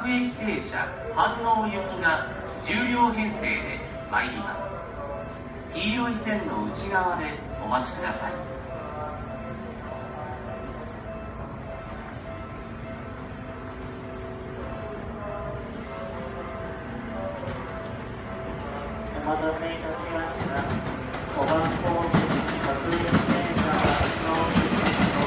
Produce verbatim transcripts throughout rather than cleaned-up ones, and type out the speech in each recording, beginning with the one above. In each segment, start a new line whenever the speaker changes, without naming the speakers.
駅停車飯能行きがじゅう両編成で参ります。黄色い線の内側でお待ちください。
お待たせいたしました。ごばんホーム各駅停車飯能行き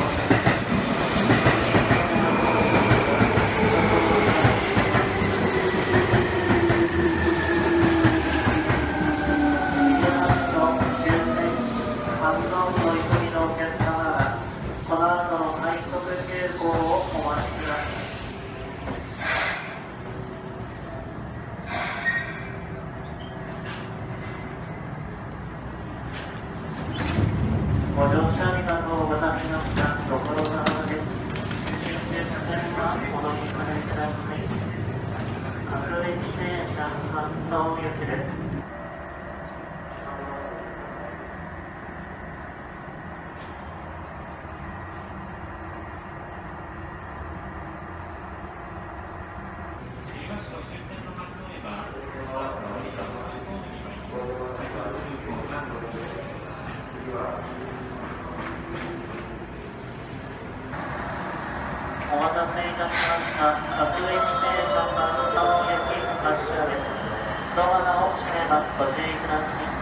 この後の快速急行をお待ちください。ご乗車ありがとうございました。ご苦労様です。終点線はお乗り換えください。各駅停車飯能行きです。お待たせいたしました。各駅停車飯能行き発車です。ドアが落ちればご注意ください。